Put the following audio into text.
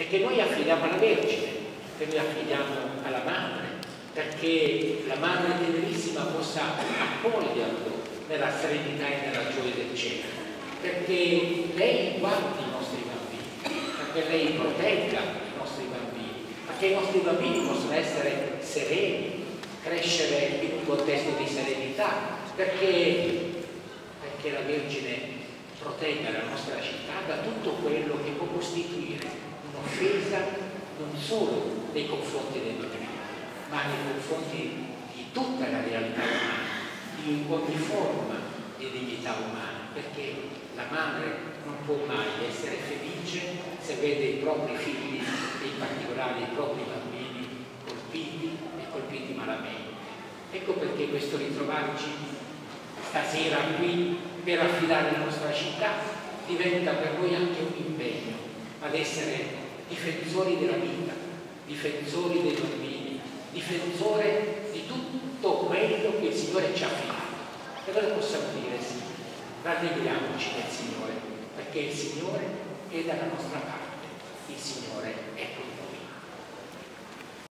e che noi affidiamo alla Vergine, che noi affidiamo alla Madre, perché la Madre Tenerissima possa accoglierlo nella serenità e nella gioia del cielo, perché lei guardi i nostri bambini, perché lei protegga i nostri bambini, perché i nostri bambini possono essere sereni, crescere in un contesto di serenità, perché la Vergine protegga la nostra città da tutto quello che può costituire un'offesa non solo nei confronti dei bambini, ma nei confronti di tutta la realtà umana, di ogni forma di dignità umana, perché la madre non può mai essere felice se vede i propri figli, e in particolare i propri bambini, colpiti malamente. Ecco perché questo ritrovarci stasera qui per affidare la nostra città diventa per noi anche un impegno ad essere difensori della vita, difensori dei bambini, difensore di tutto quello che il Signore ci ha affidato. E allora possiamo dire sì, rallegriamoci del Signore, perché il Signore è dalla nostra parte, il Signore è con noi.